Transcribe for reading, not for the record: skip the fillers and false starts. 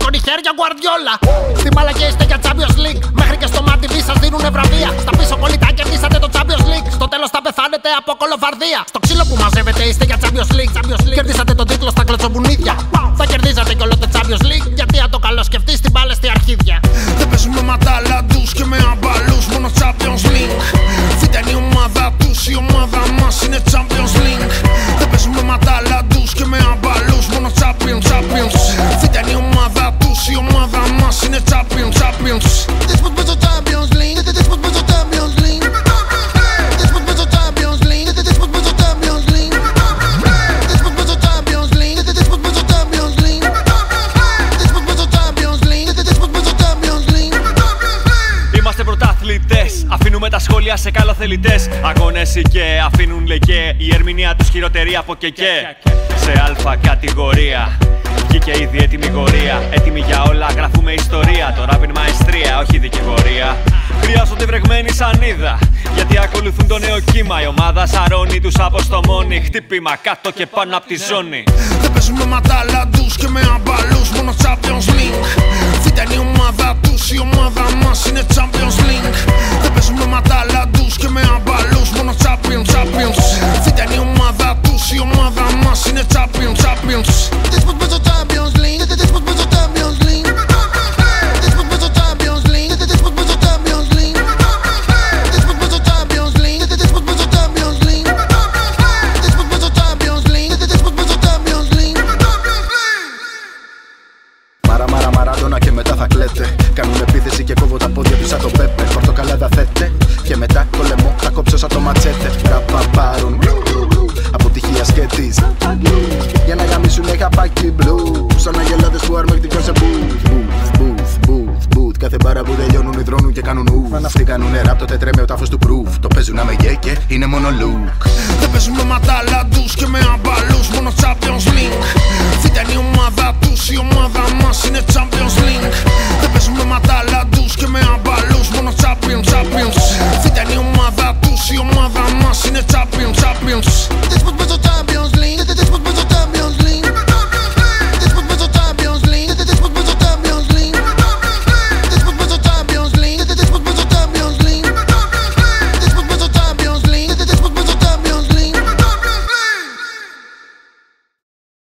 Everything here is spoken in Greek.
Αντώνη χέρια Γκουαρδιόλα. Στη μαλακία είστε για Champions League. Μέχρι και στο μάτι βι σας δίνουνε βραβεία. Στα πίσω κολλητά κερδίσατε το Champions League. Στο τέλος θα πεθάνετε από κολοφαρδία. Στο ξύλο που μαζεύετε είστε για Champions League. Κερδίσατε τον τίτλο στα κλωτσομπουνίδια. Θα κερδίζατε κι όλο το Champions League. Γιατί αν το καλό σκεφτείς την μπάλα στη αρχίδια. Δεν παίζουμε με ταλαντούς και με αμπαλούς, μόνο Champions League. Φύτα είναι η ομάδα τους, η ομάδα μας είναι Champions League. Δεν παίζουμε με ταλαντούς και με αμπαλούς, μόνο Champions. Φύτα είναι η ομάδα τους, η ομάδα μας είναι Champions. Δες πως παίζω Champions League, δες πως παίζω Champions League. Δες πως παίζω Champions League, δες πως παίζω Champions League. Δες πως παίζω Champions League, δες πως παίζω Champions League. Δες πως παίζω Champions League, δες πως παίζω Champions League. Είμαστε πρωταθλητές, αφήνουμε τα σχόλια σε καλοθελητές. Αγώνες και αφήνουν λεκέ, η ερμηνεία τους χειροτερή από κεκέ. Σε αλφα κατηγορία βγήκε ήδη έτοιμη γορία. Έτοιμοι για όλα, γραφούμε ιστορία. Το ράπ είναι μαεστρία, όχι δικηγορία. Χρειάζονται βρεγμένη σανίδα, γιατί ακολουθούν το νέο κύμα. Η ομάδα σαρώνει τους αποστομώνει. Χτύπημα κάτω και πάνω απ' τη ζώνη. Δεν παίζουμε με ταλαντούς και με αμπαλούς, μόνο Champions League. Φύτα είναι η ομάδα τους, η ομάδα μας είναι Champions League. Δεν παίζουμε με ταλαντούς και με αμπαλούς, μόνο Champions. Φύτα είναι η ομάδα τους, η ομάδα μας είναι Champions. Δες πως παίζω Champions League, δες πως παίζω Champions League. Δες πως παίζω Champions League, δες πως παίζω Champions League. Δες πως παίζω Champions League, δες πως παίζω Champions League. Δες πως παίζω Champions League, δες πως παίζω Champions League. Μαραδόνα και μετά θα κλαίτε. Κάνουν επίθεση και κόβω τα πόδια τους σαν το Πέπε. Πορτοκαλάδα θέτε και μετά κολεμό θα κόψω σαν το ματσέτε. Ραπαπάρουν αποτυχία σκέτης για να γαμίσουνε καπάκι μπλου. Σαν αγελάδες που αρμεκτικόν σε booth. Κάθε μπάρα που τελειώνουνε τρώνουν και κάνουν ουφ. Αν αυτοί κάνουνε ραπ τότε τρέμει ο τάφος του proof. Το παίζουν άμε και είναι μόνο look. Δεν παίζουμε με ταλαντούς και με αμπαλούς, μόνο Champions League. Φύτα είναι η ομάδα τους, η ομάδα μας είναι Champions League.